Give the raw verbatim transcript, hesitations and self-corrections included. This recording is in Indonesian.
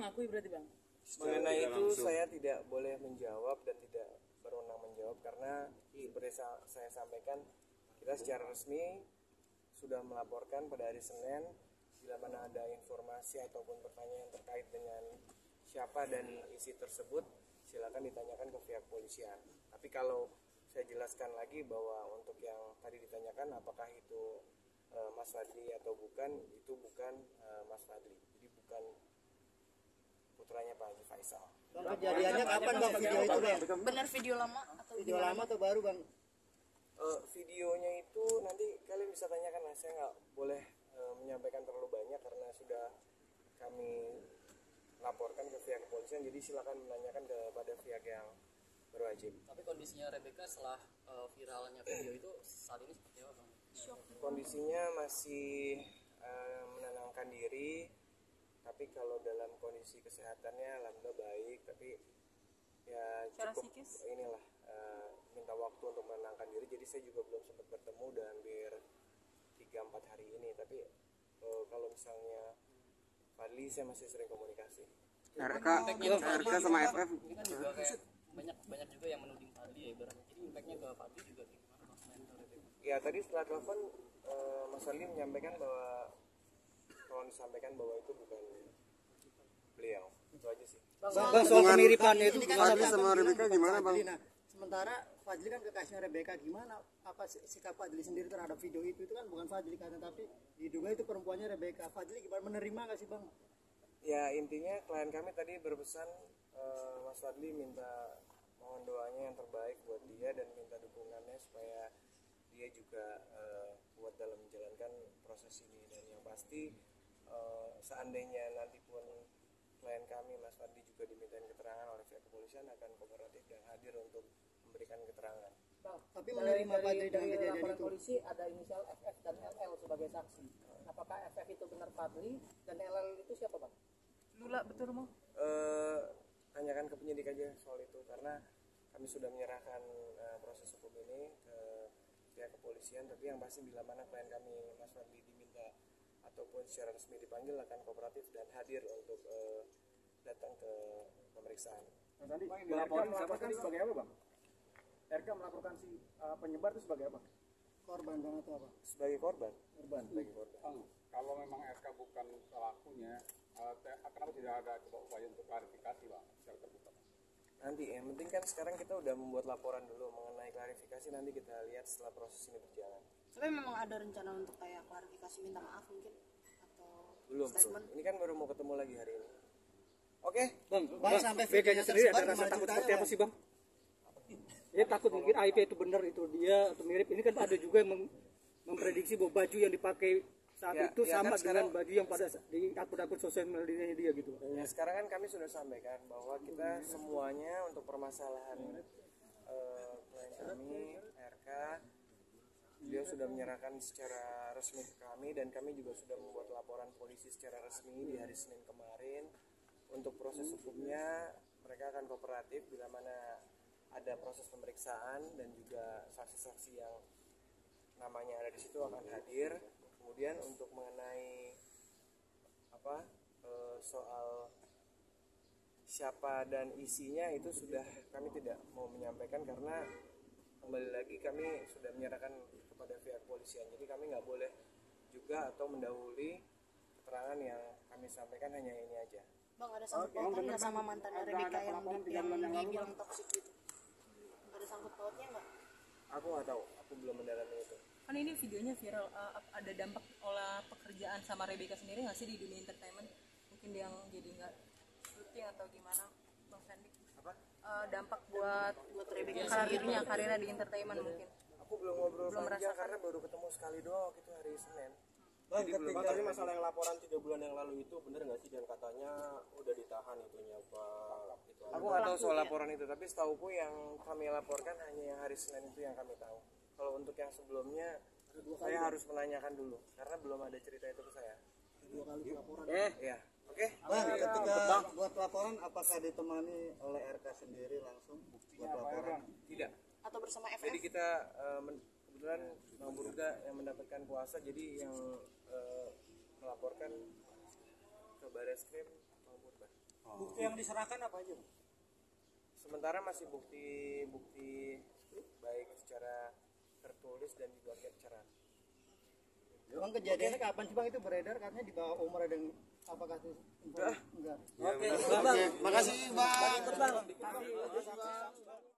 mengakui berarti Bang? Mengenai itu saya tidak boleh menjawab dan tidak berwenang menjawab karena seperti saya sampaikan kita secara resmi sudah melaporkan pada hari Senin bila mana ada informasi ataupun pertanyaan terkait dengan siapa dan isi tersebut silakan ditanyakan ke pihak polisian. Tapi kalau saya jelaskan lagi bahwa untuk yang tadi ditanyakan apakah itu e, Mas Fadli atau bukan, itu bukan e, Mas Fadli, jadi bukan putranya Pak Haji Faisal. Bang, kejadiannya kapan Bang video itu Bang? Benar video lama atau video lama atau baru Bang? Uh, videonya itu nanti kalian bisa tanyakan lah, saya nggak boleh uh, menyampaikan terlalu banyak karena sudah kami laporkan ke pihak kepolisian, jadi silakan menanyakan kepada pihak yang berwajib. Tapi kondisinya Rebecca setelah uh, viralnya video itu saat ini seperti apa Bang? Kondisinya masih uh, menenangkan diri, tapi kalau dalam kondisi kesehatannya alhamdulillah baik, tapi ya cukup inilah uh, minta waktu untuk menenangkan diri, jadi saya juga belum sempat bertemu udah hampir tiga empat hari ini, tapi uh, kalau misalnya Fadli saya masih sering komunikasi. R K, R K sama F F ini kan juga kayak banyak banyak juga yang menuding Fadli ya ibaratnya, jadi impactnya ke Fadli juga gimana Bang? Ya tadi setelah telepon uh, Mas Fadli menyampaikan bahwa tolong disampaikan bahwa itu bukan beliau, itu aja sih. Bang, bang soal kemiripannya itu Fadli sama Rebecca gimana Bang? Nah, sementara Fadli kan kekasihnya Rebecca, gimana apa sikap Fadli sendiri terhadap video itu? Itu kan bukan Fadli kan, tapi diduga itu perempuannya Rebecca. Fadli gimana, menerima nggak sih Bang? Ya intinya klien kami tadi berpesan uh, Mas Fadli minta mohon doanya yang terbaik buat dia dan minta dukungannya supaya dia juga uh, kuat dalam menjalankan proses ini, dan yang pasti uh, seandainya nanti pun klien kami Mas Fadli juga dimintain keterangan oleh pihak kepolisian akan kooperatif dan hadir untuk memberikan keterangan. Bang, tapi menerima Fadli dengan kejadian itu. Polisi ada inisial F F dan L L sebagai saksi. Apakah F F itu benar Fadli dan L L itu siapa Bang? Lula betul mau? Uh, tanyakan ke penyidik aja soal itu karena kami sudah menyerahkan uh, proses hukum ini ke pihak kepolisian, tapi yang pasti bila mana klien kami Mas Fadli diminta ataupun secara resmi dipanggil akan kooperatif dan hadir untuk uh, datang ke pemeriksaan. Mas Andi, melaporkan siapa tadi sebagai apa Bang? R K melaporkan si uh, penyebar itu sebagai apa? Korban Bang atau apa? Sebagai korban. Korban. Sebagai korban. Bang, kalau memang R K bukan pelakunya, uh, kenapa tidak ada coba upaya untuk klarifikasi Bang secara terbuka? Nanti yang penting kan sekarang kita udah membuat laporan dulu mengenai klarifikasi, nanti kita lihat setelah proses ini berjalan. Tapi memang ada rencana untuk kayak klarifikasi minta maaf mungkin atau belum, statement? belum. Ini kan baru mau ketemu lagi hari ini. Oke, Bang, bang, bang sampai bedanya sendiri ada rasa takut seperti apa sih Bang? Dia takut mungkin A I P itu benar itu dia atau mirip. Ini kan ada juga yang memprediksi bahwa baju yang dipakai saat ya, itu ya sama kan dengan sekarang, baju yang pada di akun-akun sosial media dia gitu. Ya, sekarang kan kami sudah sampaikan bahwa kita semuanya untuk permasalahan uh, klien kami R K, dia sudah menyerahkan secara resmi ke kami dan kami juga sudah membuat laporan polisi secara resmi di hari Senin kemarin. Untuk proses hukumnya mereka akan kooperatif bila mana ada proses pemeriksaan dan juga saksi-saksi yang namanya ada di situ akan hadir. Kemudian untuk mengenai apa e, soal siapa dan isinya itu sudah kami tidak mau menyampaikan karena kembali lagi kami sudah menyerahkan kepada pihak polisian. Jadi kami nggak boleh juga atau mendahului keterangan yang kami sampaikan, hanya ini aja. Bang, ada sangkut pautnya nggak sama mantan Rebecca yang di, yang dibilang toksik gitu? Ada sangkut pautnya nggak? Aku nggak tahu, aku belum mendalami itu. Kan ini videonya viral, uh, ada dampak olah pekerjaan sama Rebecca sendiri nggak sih di dunia entertainment? Mungkin dia yang jadi nggak syuting atau gimana, Bang Sandy? Apa? Uh, dampak buat buat Rebecca karirnya, karirnya di entertainment mungkin. Aku belum ngobrol belum panjang karena baru ketemu sekali doang itu hari Senin. Bang, ketika tadi masalah yang laporan tiga bulan yang lalu itu benar nggak sih, dan katanya udah ditahan itunya Pak? Itu aku nggak tahu soal laporan itu, tapi setauku yang kami laporkan hanya yang hari Senin itu yang kami tahu. Kalau untuk yang sebelumnya saya harus menanyakan dulu karena belum ada cerita itu ke saya. Dua kali laporan. Eh, ya, oke. Okay. Bang, ketika bang, buat laporan apakah ditemani oleh R K sendiri langsung buat laporan? Tidak. Atau bersama F F? Jadi kita uh, kebetulan Bang Burga yang mendapatkan kuasa, jadi yang uh, melaporkan ke Barreskrim Bang Burga. Bukti yang diserahkan apa aja? Sementara masih bukti bukti baik secara tertulis dan juga capturean. Bang, kejadiannya kapan sih Bang itu beredar katanya di bawah umur ada yang apakah itu enggak? Enggak. Oke, makasih Bang.